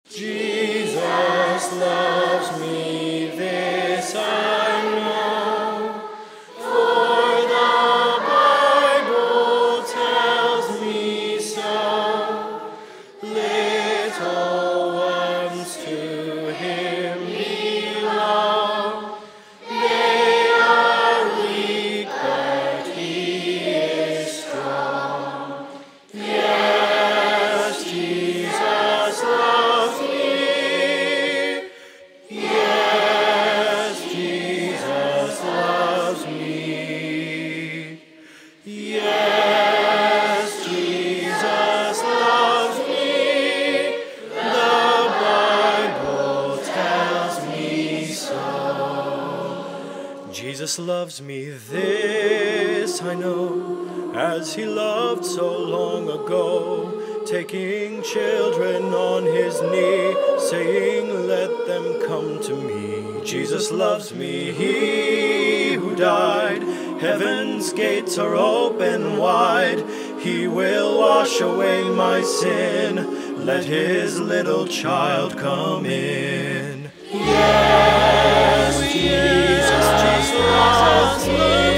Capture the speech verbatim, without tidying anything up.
Jesus loves me, this I know, for the Bible tells me so. Little ones to him belong. They are weak, but he is strong. Yes, Jesus loves me. Yes, Jesus loves me. Yes, Jesus loves me. The Bible tells me so. Jesus loves me, this I know, as he loved so long ago, taking children on his knee, saying, let them come to me. Jesus loves me, he who died. Heaven's gates are open wide. He will wash away my sin. Let his little child come in. Yes, Jesus, Jesus loves me.